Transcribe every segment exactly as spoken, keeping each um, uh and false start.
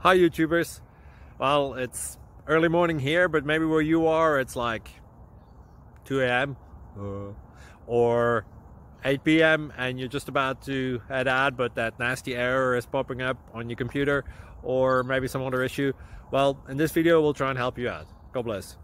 Hi YouTubers. Well, it's early morning here, but maybe where you are it's like two A M uh, or eight P M and you're just about to head out, but that nasty error is popping up on your computer, or maybe some other issue. Well, in this video we'll try and help you out. God bless.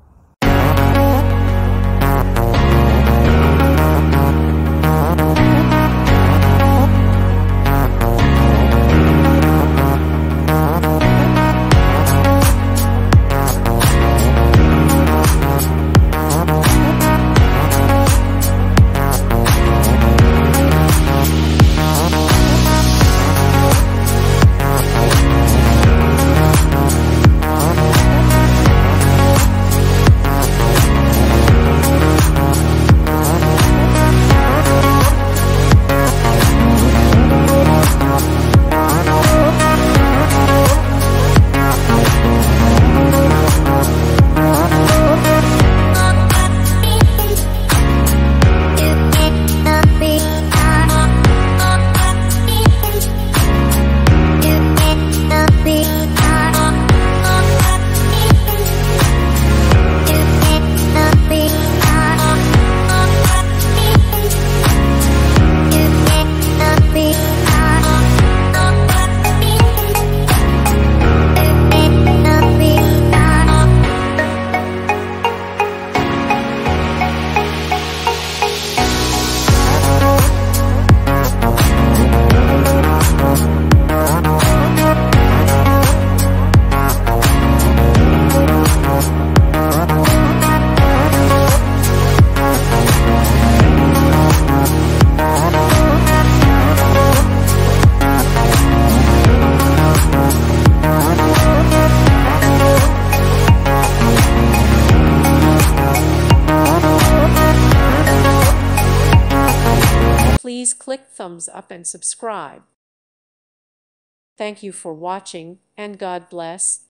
Please click thumbs up and subscribe. Thank you for watching, and God bless.